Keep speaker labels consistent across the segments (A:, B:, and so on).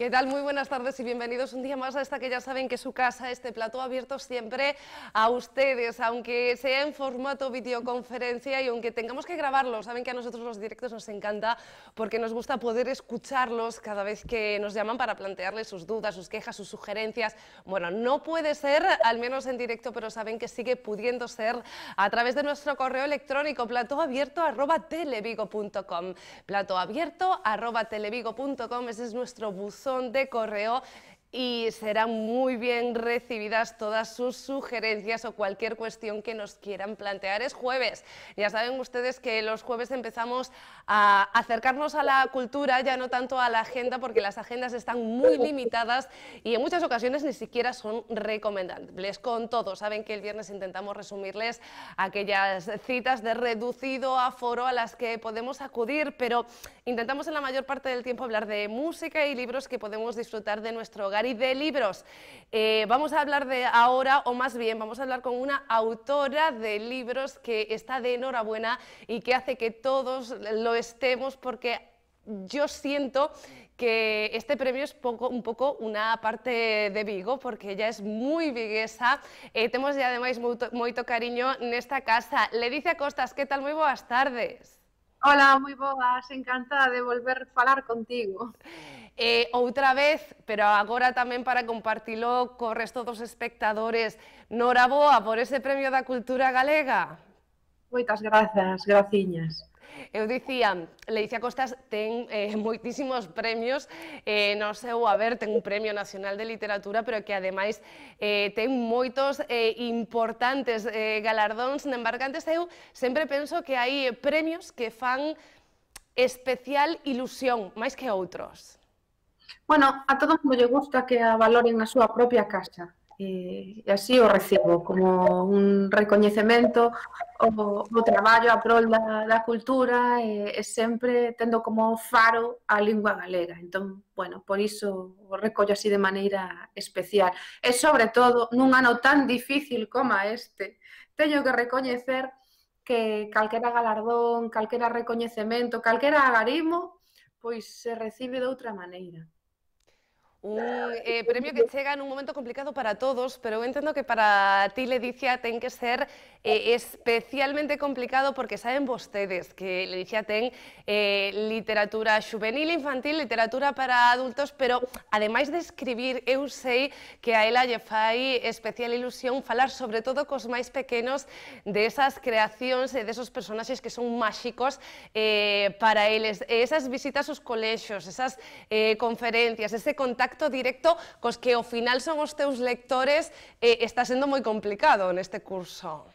A: ¿Qué tal? Muy buenas tardes y bienvenidos un día más a esta que ya saben que es su casa, este plató abierto siempre a ustedes, aunque sea en formato videoconferencia y aunque tengamos que grabarlo. Saben que a nosotros los directos nos encanta porque nos gusta poder escucharlos cada vez que nos llaman para plantearles sus dudas, sus quejas, sus sugerencias. Bueno, no puede ser, al menos en directo, pero saben que sigue pudiendo ser a través de nuestro correo electrónico platoabierto@televigo.com. Platoabierto@televigo.com, ese es nuestro buzón de correo y serán muy bien recibidas todas sus sugerencias o cualquier cuestión que nos quieran plantear. Es jueves, ya saben ustedes que los jueves empezamos a acercarnos a la cultura, ya no tanto a la agenda, porque las agendas están muy limitadas y en muchas ocasiones ni siquiera son recomendables. Con todo, saben que el viernes intentamos resumirles aquellas citas de reducido aforo a las que podemos acudir, pero intentamos en la mayor parte del tiempo hablar de música y libros que podemos disfrutar de nuestro hogar. Y de libros vamos a hablar de ahora, o más bien vamos a hablar con una autora de libros que está de enhorabuena y que hace que todos lo estemos, porque yo siento que este premio es un poco una parte de Vigo, porque ella es muy viguesa. Temos ya ademais moito cariño nesta casa. Ledicia Costas, que tal? Moi boas tardes.
B: Hola, moi boas, encantada de volver a falar contigo.
A: Outra vez, pero agora tamén para compartilo co resto dos espectadores. Noraboa por ese premio da cultura galega.
B: Moitas grazas, graciñas.
A: Eu dicía, Ledicia Costas ten moitísimos premios no seu haber, ten un Premio Nacional de Literatura, pero que ademais ten moitos importantes galardóns embarcantes. Eu sempre penso que hai premios que fan especial ilusión, máis que outros.
B: Bueno, a todo mundo lle gusta que a valoren na súa propia casa. E así o recibo, como un recoñecemento o traballo a prol da cultura e sempre tendo como faro a lingua galega. Entón, bueno, por iso o recollo así de maneira especial. E, sobre todo, nun ano tan difícil como este, teño que recoñecer que calquera galardón, calquera recoñecemento, calquera agarimo, pois se recibe de outra maneira.
A: Un premio que chega nun momento complicado para todos, pero eu entendo que para ti, Ledicia, ten que ser especialmente complicado porque saben vostedes que Ledicia ten literatura xuvenil, infantil, literatura para adultos, pero ademais de escribir, eu sei que a ela lle fai especial ilusión falar sobre todo cos máis pequenos de esas creacións e desos personaxes que son máxicos para eles. Esas visitas aos colexios, esas conferencias, ese contacto directo cos que ao final son os teus lectores, está sendo moi complicado neste curso.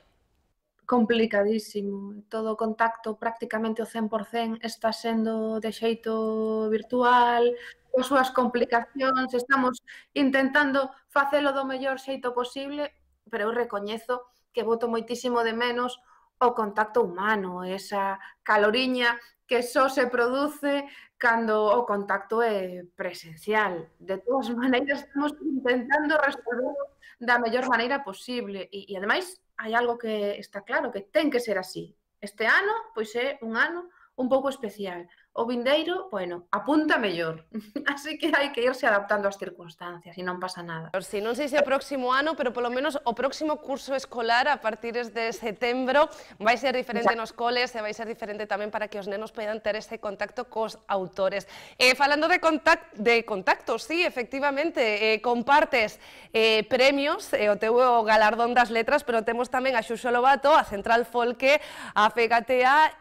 B: Complicadísimo. Todo o contacto prácticamente o 100% está sendo de xeito virtual, coas súas complicacións, estamos intentando facelo do mellor xeito posible, pero eu recoñezo que boto moitísimo de menos o contacto humano, esa caloriña que só se produce cando o contacto é presencial. De todas maneiras, estamos intentando resolverlo da mellor maneira posible e ademais hai algo que está claro, que ten que ser así. Este ano, pois é un ano un pouco especial. O vindeiro, bueno, apunta mellor. Así que hai que irse adaptando ás circunstancias e non pasa nada.
A: Si, non sei se o próximo ano, pero polo menos o próximo curso escolar a partir de setembro vai ser diferente nos coles e vai ser diferente tamén para que os nenos poidan ter ese contacto cos autores. Falando de contactos, sí, efectivamente, compartes premios, o teu galardón das letras, pero temos tamén a Xuxo Lobato, a Central Folque, a FEGATEA,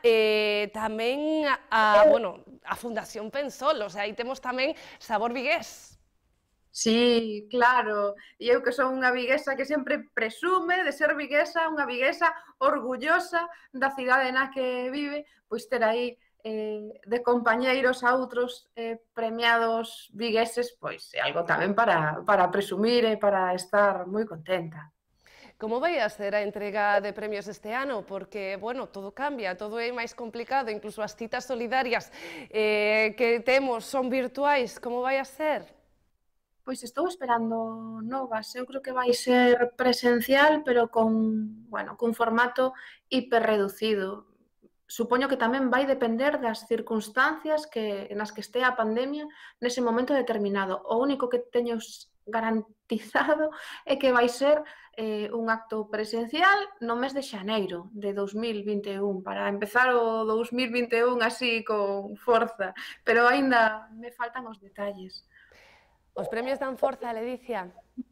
A: tamén a Fundación Pensol, o sea, aí temos tamén sabor vigués.
B: Sí, claro, e eu que son unha viguesa que sempre presume de ser viguesa, unha viguesa orgullosa da cidade na que vive, pois ter aí de compañeiros a outros premiados vigueses, pois é algo tamén para presumir e para estar moi contenta.
A: Como vai a ser a entrega de premios este ano? Porque, bueno, todo cambia, todo é máis complicado, incluso as citas solidarias que temos son virtuais. Como vai a ser?
B: Pois estou esperando novas. Eu creo que vai ser presencial, pero con, bueno, cun formato hiperreducido. supoño que tamén vai depender das circunstancias nas que estea a pandemia nese momento determinado. O único que teño garantizado é que vai ser un acto presencial no mes de xaneiro de 2021, para empezar o 2021 así con forza, pero aínda me faltan os detalles.
A: Os premios dan forza, Ledicia?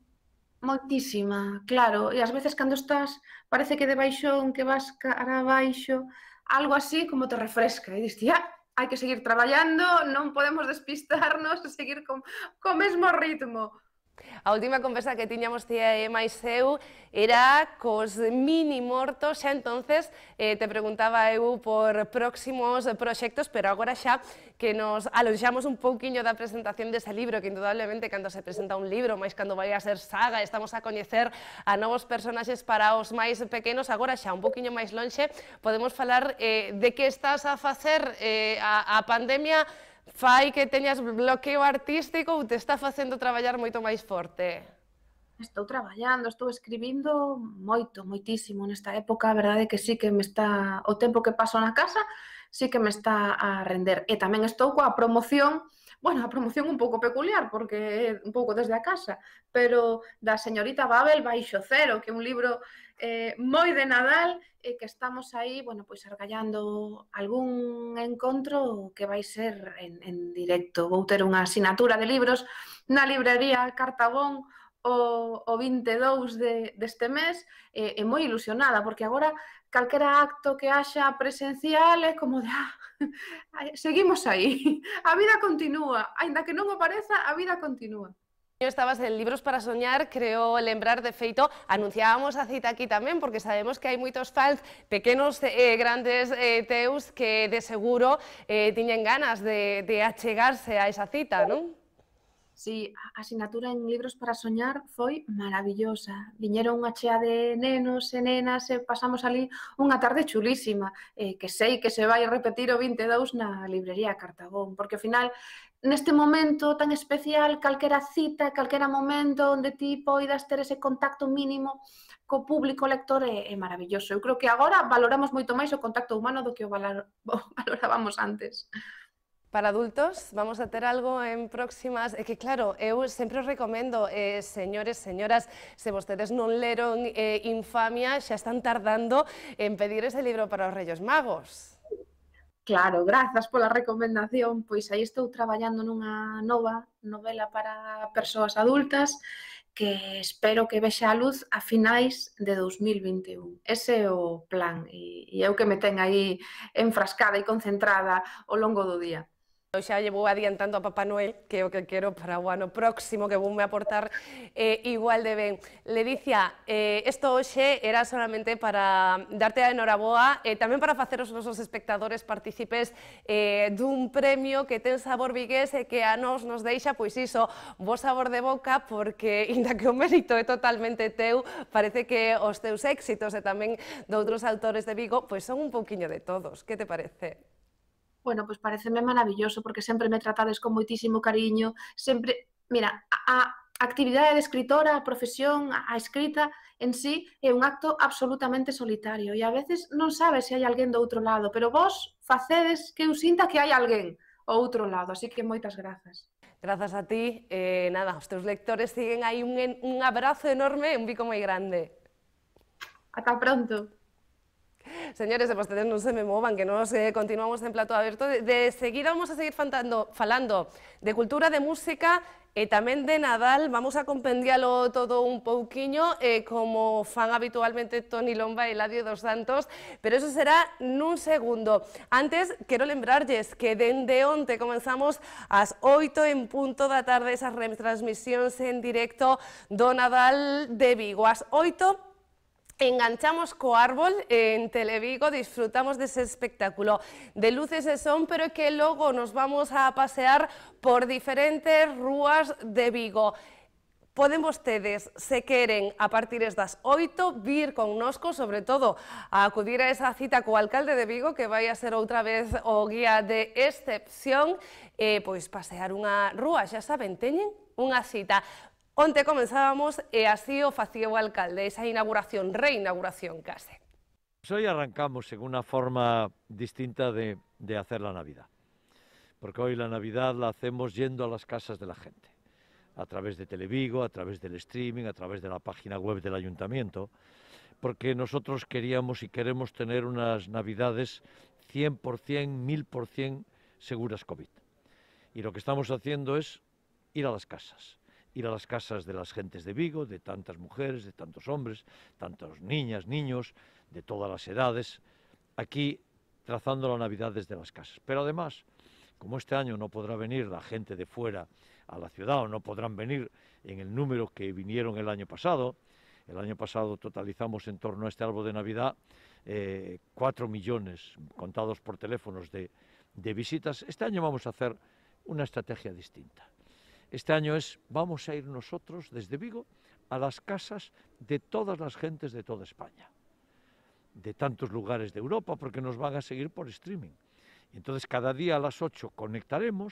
B: Moitísima, claro, e ás veces cando estás, parece que de baixón, que vas cara abaixo, algo así como te refresca e diste, hai que seguir traballando, non podemos despistarnos e seguir co mesmo ritmo.
A: A última conversa que tiñamos tía e máis eu era cos mini mortos, xa entonces te preguntaba eu por próximos proxectos, pero agora xa que nos alonxamos un pouquiño da presentación dese libro, que indudablemente cando se presenta un libro, máis cando vai a ser saga, estamos a coñecer a novos personaxes para os máis pequenos, agora xa un pouquiño máis lonxe, podemos falar de que estás a facer a pandemia fai que teñas bloqueo artístico ou te está facendo traballar moito máis forte?
B: Estou traballando, estou escribindo moito, moitísimo nesta época, a verdade é que sí que me está, o tempo que paso na casa, sí que me está a render. E tamén estou coa promoción, bueno, a promoción un pouco peculiar, porque é un pouco desde a casa, pero da señorita Babel baixo cero, que é un libro moi de Nadal, e que estamos aí, bueno, pois argallando algún encontro que vai ser en directo. Vou ter unha asinatura de libros na librería Cartabón o 22 deste mes, e moi ilusionada, porque agora calquera acto que haxa presencial é como de, seguimos aí, a vida continúa, aínda que non o pareza, a vida continúa.
A: Estabas en Libros para Soñar, creo lembrar, de feito, anunciábamos a cita aquí tamén, porque sabemos que hai moitos fans, pequenos e grandes teus, que de seguro tiñen ganas de achegarse a esa cita, non?
B: Sí, a asignatura en Libros para Soñar foi maravillosa. Viñeron unha chea de nenos e nenas e pasamos ali unha tarde chulísima, que sei que se vai repetir o 22 na librería Cartabón, porque ao final, neste momento tan especial, calquera cita, calquera momento onde ti poidas ter ese contacto mínimo co público lector é maravilloso. Eu creo que agora valoramos moito máis o contacto humano do que o valorábamos antes.
A: Para adultos, vamos a ter algo en próximas... É que, claro, eu sempre os recomendo, señores, señoras, se vostedes non leron Infamia, xa están tardando en pedir ese libro para os Reyes Magos.
B: Claro, grazas pola recomendación, pois aí estou traballando nunha nova novela para persoas adultas que espero que vexa a luz a finais de 2021. Ese é o plan e eu que me ten aí enfrascada e concentrada ao longo do día.
A: Eu xa lle vou adiantando a Papá Noel, que é o que quero para o ano próximo, que voume aportar igual de ben. Ledicia, isto hoxe era solamente para darte a enhoraboa e tamén para facer os nosos espectadores partícipes dun premio que ten sabor vigués e que a nos deixa, pois iso, bo sabor de boca, porque, inda que o mérito é totalmente teu, parece que os teus éxitos e tamén de outros autores de Vigo, pois son un pouquiño de todos. Que te parece?
B: Bueno, pois pareceme maravilloso, porque sempre me tratades con moitísimo cariño, sempre, mira, a actividade de escritora, a profesión, a escrita en sí é un acto absolutamente solitario e a veces non sabes se hai alguén do outro lado, pero vos facedes que eu sinta que hai alguén ao outro lado, así que moitas grazas.
A: Grazas a ti, nada, os teus lectores siguen aí un abrazo enorme e un bico moi grande.
B: Ata pronto.
A: Señores, e vostedes non se me movan, que nos continuamos en Plato Aberto. De seguida vamos a seguir falando de cultura, de música e tamén de Nadal. Vamos a compendialo todo un pouquiño, como fan habitualmente Toni Lomba e Eladio dos Santos, pero eso será nun segundo. Antes, quero lembrarlles que dende onte comenzamos ás 8 en punto da tarde esas retransmisións en directo do Nadal de Vigo. Ás 8 enganchamos co árbol en Televigo, disfrutamos dese espectáculo de luces e son, pero que logo nos vamos a pasear por diferentes rúas de Vigo. Poden vostedes, se queren, a partir das 8, vir connosco, sobre todo, a acudir a esa cita co alcalde de Vigo, que vai a ser outra vez o guía de excepción, e pois pasear unha rúa, xa saben, teñen unha cita. Onte comenzábamos e así o facía o alcalde, esa inauguración, reinauguración case.
C: Hoy arrancamos en una forma distinta de hacer la Navidad, porque hoy la Navidad la hacemos yendo a las casas de la gente, a través de Televigo, a través del streaming, a través de la página web del Ayuntamiento, porque nosotros queríamos y queremos tener unas Navidades 100%, 1000% seguras COVID. Y lo que estamos haciendo es ir a las casas de las gentes de Vigo, de tantas mujeres, de tantos hombres, tantas niñas, niños, de todas las edades, aquí trazando la Navidad desde las casas. Pero además, como este año no podrá venir la gente de fuera a la ciudad, o no podrán venir en el número que vinieron el año pasado totalizamos en torno a este árbol de Navidad 4 millones, contados por teléfonos, de visitas. Este año vamos a hacer una estrategia distinta. Este año vamos a ir nosotros desde Vigo a las casas de todas las gentes de toda España, de tantos lugares de Europa, porque nos van a seguir por streaming. Entonces cada día a las 8 conectaremos,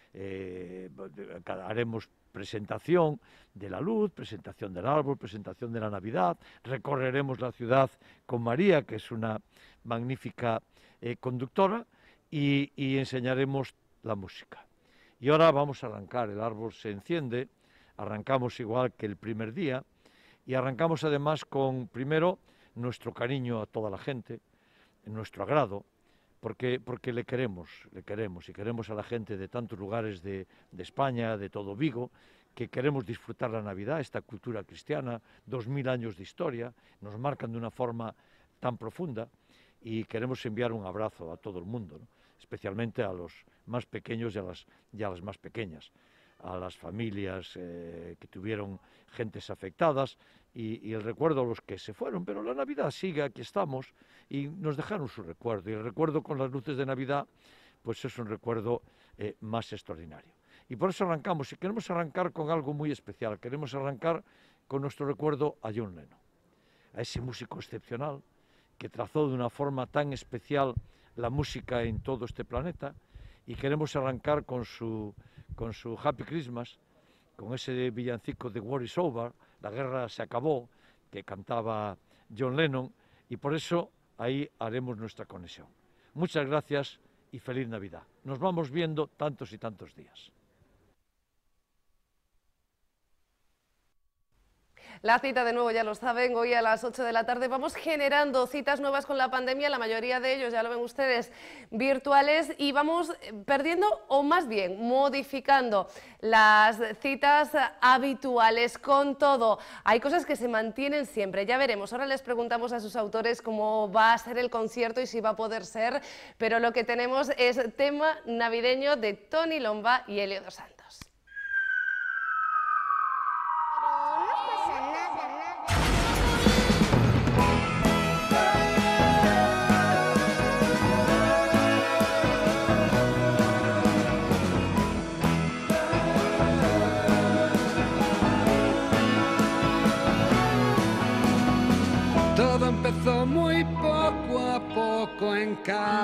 C: haremos presentación de la luz, presentación del árbol, presentación de la Navidad, recorreremos la ciudad con María, que es una magnífica conductora, y enseñaremos la música. Y ahora vamos a arrancar, el árbol se enciende, arrancamos igual que el primer día, y arrancamos además con, primero, nuestro cariño a toda la gente, nuestro agrado, porque le queremos y queremos a la gente de tantos lugares de España, de todo Vigo, que queremos disfrutar la Navidad, esta cultura cristiana, 2000 años de historia, nos marcan de una forma tan profunda, y queremos enviar un abrazo a todo el mundo, ¿no? Especialmente a los más pequeños y a las más pequeñas, a las familias que tuvieron gentes afectadas, y el recuerdo a los que se fueron, pero la Navidad sigue, aquí estamos, y nos dejaron su recuerdo, y el recuerdo con las luces de Navidad pues es un recuerdo más extraordinario. Y por eso arrancamos, y queremos arrancar con algo muy especial, queremos arrancar con nuestro recuerdo a John Lennon, a ese músico excepcional que trazó de una forma tan especial la música en todo este planeta, y queremos arrancar con su Happy Christmas, con ese villancico de War is Over, la guerra se acabó, que cantaba John Lennon, y por eso ahí haremos nuestra conexión. Muchas gracias y feliz Navidad. Nos vamos viendo tantos y tantos días.
A: La cita, de nuevo, ya lo saben, hoy a las 8 de la tarde vamos generando citas nuevas con la pandemia, la mayoría de ellos, ya lo ven ustedes, virtuales, y vamos perdiendo, o más bien modificando las citas habituales. Con todo, hay cosas que se mantienen siempre, ya veremos. Ahora les preguntamos a sus autores cómo va a ser el concierto y si va a poder ser, pero lo que tenemos es tema navideño de Tony Lomba y Elio dos Santos.
D: Todo empezó muy poco a poco en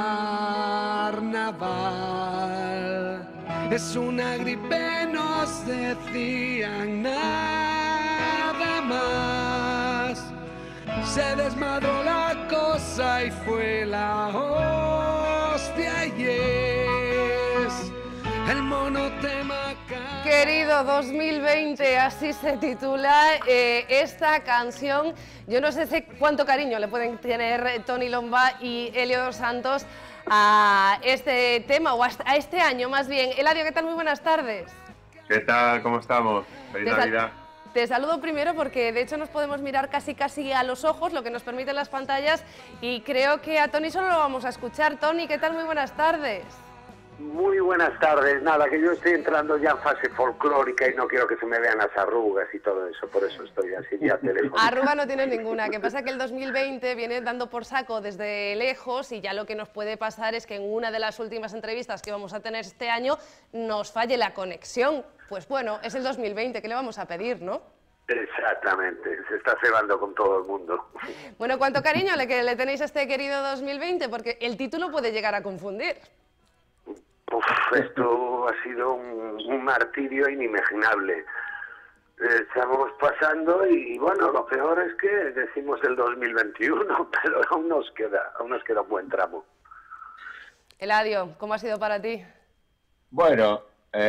D: carnaval. Es una gripe, nos decían, nada más. Se desmadró la cosa y fue la hostia, y es el monotema.
A: Querido 2020, así se titula esta canción. Yo no sé cuánto cariño le pueden tener Tony Lomba y Elio dos Santos a este tema, o a este año más bien. Eladio, ¿qué tal? Muy buenas tardes.
E: ¿Qué tal? ¿Cómo estamos? Feliz Navidad.
A: Te saludo primero porque de hecho nos podemos mirar casi a los ojos, lo que nos permiten las pantallas, y creo que a Tony solo lo vamos a escuchar. Tony, ¿qué tal? Muy buenas tardes.
F: Muy buenas tardes. Nada, que yo estoy entrando ya en fase folclórica y no quiero que se me vean las arrugas y todo eso, por eso estoy así ya teléfono.
A: Arruga no tienes ninguna, que pasa que el 2020 viene dando por saco desde lejos, y ya lo que nos puede pasar es que en una de las últimas entrevistas que vamos a tener este año nos falle la conexión. Pues bueno, es el 2020, ¿qué le vamos a pedir, no?
F: Exactamente, se está cebando con todo el mundo.
A: Bueno, ¿cuánto cariño le tenéis a este querido 2020? Porque el título puede llegar a confundir.
F: Uf, esto ha sido un martirio inimaginable. estamos pasando y bueno, lo peor es que decimos el 2021, pero aún nos queda un buen tramo.
A: Eladio, ¿cómo ha sido para ti?
E: Bueno,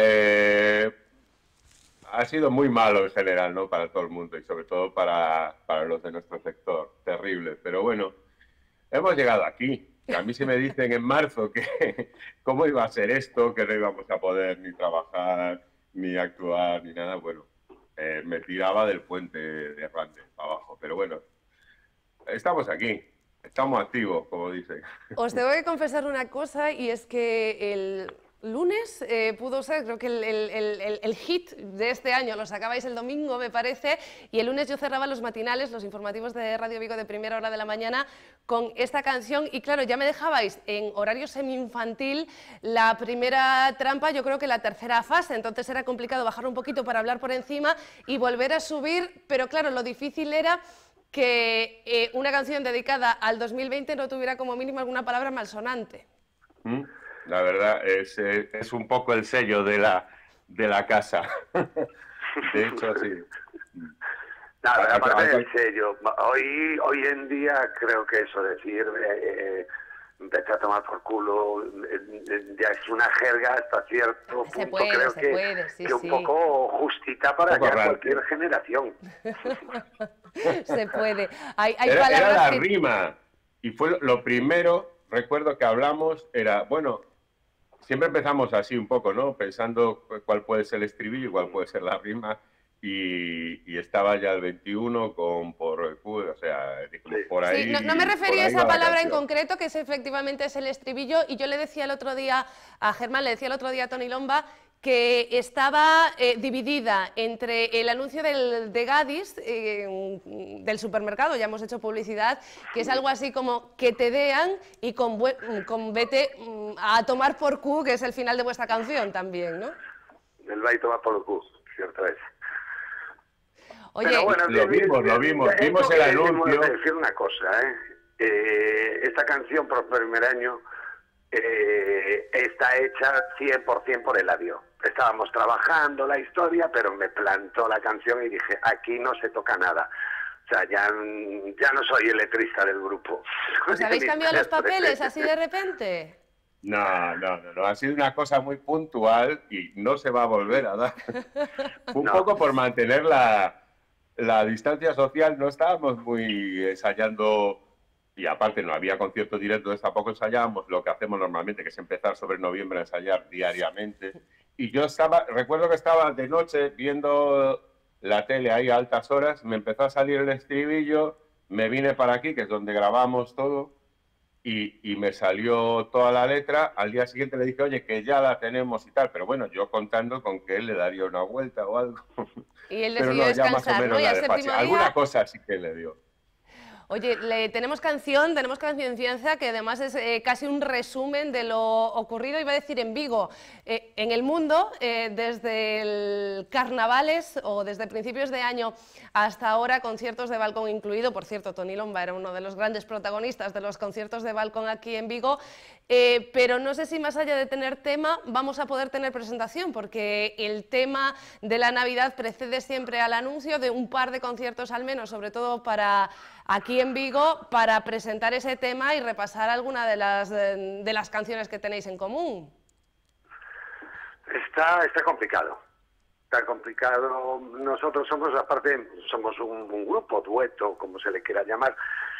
E: ha sido muy malo en general, ¿no? Para todo el mundo y sobre todo para los de nuestro sector. Terrible. Pero bueno, hemos llegado aquí. A mí si me dicen en marzo que cómo iba a ser esto, que no íbamos a poder ni trabajar, ni actuar, ni nada, bueno, me tiraba del puente de Rande para abajo. Pero bueno, estamos aquí. Estamos activos, como dicen.
A: Os tengo que confesar una cosa, y es que el lunes pudo ser, creo que el hit de este año lo sacabais el domingo, me parece, y el lunes yo cerraba los matinales, los informativos de Radio Vigo de primera hora de la mañana, con esta canción, y claro, ya me dejabais en horario semi-infantil la primera trampa, yo creo que la tercera fase, entonces era complicado bajar un poquito para hablar por encima y volver a subir, pero claro, lo difícil era que una canción dedicada al 2020 no tuviera como mínimo alguna palabra malsonante.
E: La verdad, es un poco el sello de la casa. De hecho, sí.
F: Nada, aparte del sello, hoy en día creo que eso decir, vete a tomar por culo, ya es una jerga hasta cierto punto, creo que un poco justita para ya cualquier generación.
A: Se puede. Hay
E: era
A: palabras
E: la
A: que...
E: rima, y fue lo primero, recuerdo que hablamos, era, bueno, siempre empezamos así un poco, ¿no? Pensando cuál puede ser el estribillo y cuál puede ser la rima, y estaba ya el 21 con por Q, o sea, por ahí.
A: Sí, no me refería a esa palabra en concreto, que efectivamente es el estribillo, y yo le decía el otro día a Germán, le decía el otro día a Tony Lomba, que estaba dividida entre el anuncio de Gadis, del supermercado, ya hemos hecho publicidad, que es algo así como que te dean, y con vete a tomar por Q, que es el final de vuestra canción también, ¿no?
F: El va y tomar por Q, cierto es.
A: Oye,
F: pero bueno,
E: lo vimos el anuncio.
F: Decir una cosa, esta canción por primer año está hecha 100% por Eladio. Estábamos trabajando la historia, pero me plantó la canción y dije, aquí no se toca nada. O sea, ya no soy el letrista del grupo.
A: ¿Os habéis cambiado los papeles así de repente?
E: No, ha sido una cosa muy puntual y no se va a volver a dar. Un poco por mantener la distancia social, no estábamos muy ensayando, y aparte no había conciertos directos, tampoco ensayábamos lo que hacemos normalmente, que es empezar sobre noviembre a ensayar diariamente. Y yo recuerdo que estaba de noche viendo la tele ahí a altas horas, me empezó a salir el estribillo, me vine para aquí, que es donde grabamos todo, y me salió toda la letra. Al día siguiente le dije, oye, que ya la tenemos y tal, pero bueno, yo contando con que él le daría una vuelta o algo.
A: Y él decidió descansar, ¿no? Y al séptimo día...
E: Alguna cosa sí que le dio.
A: Oye, tenemos cancionciencia, que además es casi un resumen de lo ocurrido, iba a decir, en Vigo, en el mundo, desde el carnavales o desde principios de año hasta ahora, conciertos de balcón incluido. Por cierto, Tony Lomba era uno de los grandes protagonistas de los conciertos de balcón aquí en Vigo, pero no sé si más allá de tener tema vamos a poder tener presentación, porque el tema de la Navidad precede siempre al anuncio de un par de conciertos al menos, sobre todo para aquí en Vigo, para presentar ese tema y repasar alguna de las canciones que tenéis en común.
F: Está complicado. Está complicado. Nosotros somos, aparte, somos un grupo, dueto, como se le quiera llamar,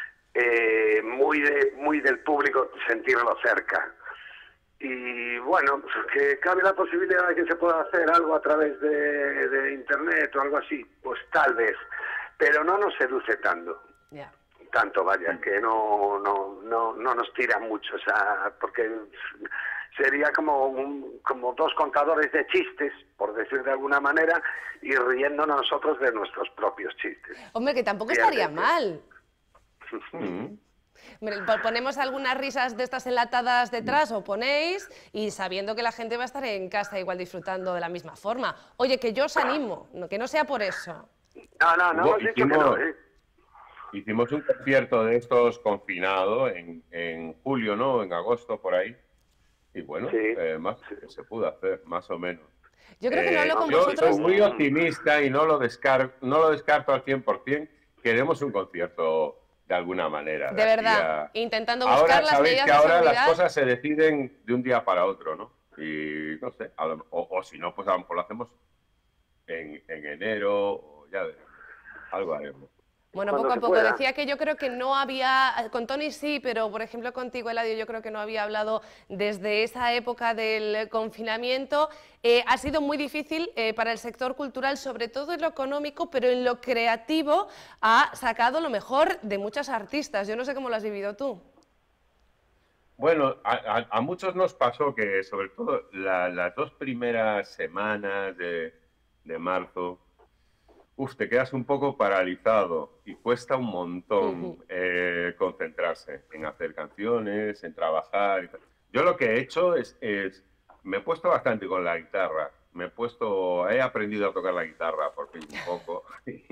F: muy del público, sentirlo cerca. Y bueno, que cabe la posibilidad de que se pueda hacer algo a través de internet o algo así, pues tal vez, pero no nos seduce tanto.
A: Yeah.
F: Tanto, vaya, que no nos tira mucho, o sea, porque sería como dos contadores de chistes, por decir de alguna manera, y riéndonos nosotros de nuestros propios chistes.
A: Hombre, que tampoco estaría mal. Ponemos algunas risas de estas enlatadas detrás, o ponéis, y sabiendo que la gente va a estar en casa igual disfrutando de la misma forma. Oye, que yo os animo, que no sea por eso.
F: No hemos dicho que no,
E: Hicimos un concierto de estos confinado en julio, ¿no? En agosto, por ahí. Y bueno, se pudo hacer, más o menos.
A: Yo creo que no hablo con
E: yo
A: vosotros.
E: soy muy optimista y no lo descarto al 100%. Queremos un concierto de alguna manera.
A: De verdad, intentando
E: ahora,
A: buscar las
E: sabéis
A: medidas
E: que
A: de
E: ahora
A: seguridad.
E: las cosas se deciden de un día para otro, ¿no? Y no sé, o si no, pues a lo mejor lo hacemos en enero, o ya algo haremos.
A: Bueno,
F: Cuando
A: poco a
F: se
A: poco.
F: pueda.
A: Decía que yo creo que no había, con Tony sí, pero por ejemplo contigo, Eladio, yo creo que no había hablado desde esa época del confinamiento. Ha sido muy difícil para el sector cultural, sobre todo en lo económico, pero en lo creativo ha sacado lo mejor de muchos artistas. Yo no sé cómo lo has vivido tú.
E: Bueno, a muchos nos pasó que sobre todo las 2 primeras semanas de marzo, te quedas un poco paralizado y cuesta un montón concentrarse en hacer canciones, en trabajar. Y tal. Yo lo que he hecho es me he puesto bastante con la guitarra, he aprendido a tocar la guitarra por fin un poco.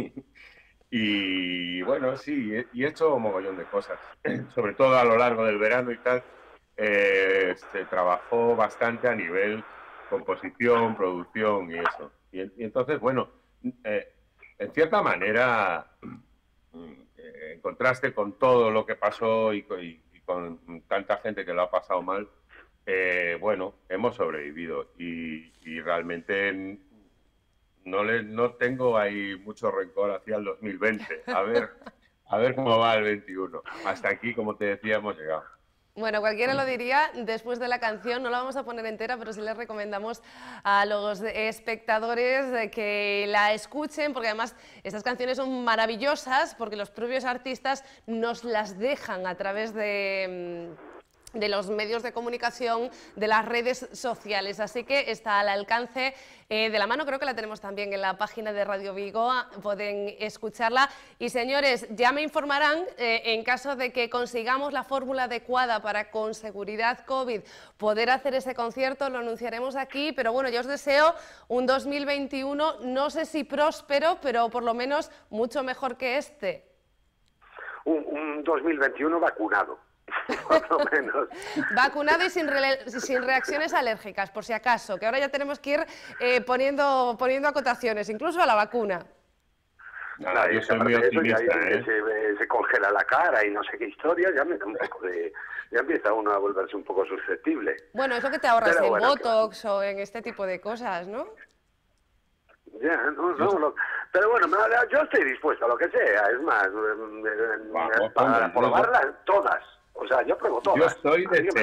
E: Y bueno, sí, y he hecho un mogollón de cosas, sobre todo a lo largo del verano y tal. Se trabajó bastante a nivel composición, producción y eso. Y entonces, bueno, en cierta manera, en contraste con todo lo que pasó y con tanta gente que lo ha pasado mal, bueno, hemos sobrevivido y realmente no tengo ahí mucho rencor hacia el 2020. A ver cómo va el 21. Hasta aquí, como te decía, hemos llegado.
A: Bueno, cualquiera lo diría después de la canción, no la vamos a poner entera, pero sí les recomendamos a los espectadores que la escuchen, porque además estas canciones son maravillosas, porque los propios artistas nos las dejan a través de los medios de comunicación, de las redes sociales, así que está al alcance de la mano. Creo que la tenemos también en la página de Radio Vigo, pueden escucharla. Y señores, ya me informarán en caso de que consigamos la fórmula adecuada para, con seguridad COVID, poder hacer ese concierto, lo anunciaremos aquí, pero bueno, yo os deseo un 2021, no sé si próspero, pero por lo menos mucho mejor que este.
F: Un 2021 vacunado. Por lo menos.
A: Vacunado y sin reacciones alérgicas, por si acaso, que ahora ya tenemos que ir poniendo acotaciones, incluso a la vacuna.
E: Nada, yo soy muy optimista,
F: se congela la cara y no sé qué historia, ya me da un poco de... Ya empieza uno a volverse un poco susceptible.
A: Bueno, eso que te ahorras
F: pero
A: en
F: bueno,
A: Botox o en este tipo de cosas, ¿no?
F: Ya, pero bueno, yo estoy dispuesto a lo que sea, es más, para probarlas todas. O sea, yo pruebo todas.
E: Yo estoy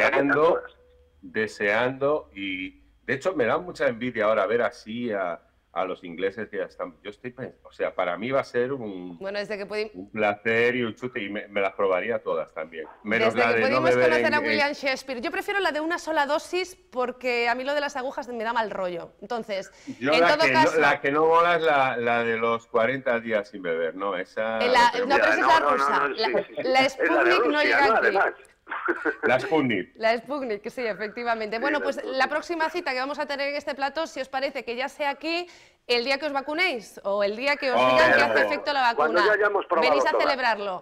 E: deseando y de hecho me da mucha envidia ahora ver así a los ingleses que ya están. Yo estoy pensando, o sea, para mí va a ser un placer y un chute y me las probaría todas también. Menos
A: desde
E: la
A: que
E: de
A: pudimos
E: no beber
A: conocer a William Shakespeare. Yo prefiero la de una sola dosis porque a mí lo de las agujas me da mal rollo. Entonces,
E: yo
A: en todo caso...
E: la que no mola es la de los 40 días sin beber, ¿no? Esa...
A: no, pero esa es la rusa. La Sputnik no llega aquí.
E: La Sputnik.
A: La Sputnik, sí, efectivamente. Bueno, pues la próxima cita que vamos a tener en este plató, si os parece que ya sea aquí, el día que os vacunéis o el día que os digan que hace efecto la vacuna. Venís a celebrarlo.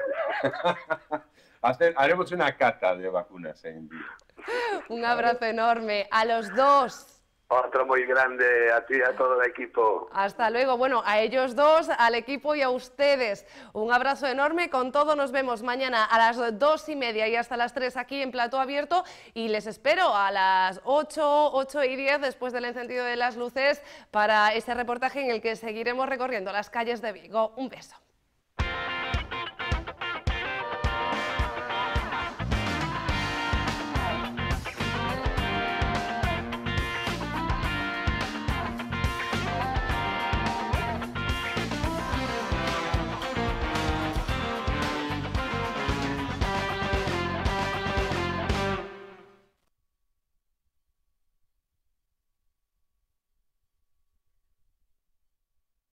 E: Haremos una cata de vacunas en día.
A: Un abrazo enorme a los dos.
F: Otro muy grande a ti y a todo el equipo.
A: Hasta luego. Bueno, a ellos dos, al equipo y a ustedes. Un abrazo enorme. Con todo nos vemos mañana a las 2:30 y hasta las 3 aquí en Plató Abierto. Y les espero a las 8:10 después del encendido de las luces para este reportaje en el que seguiremos recorriendo las calles de Vigo. Un beso.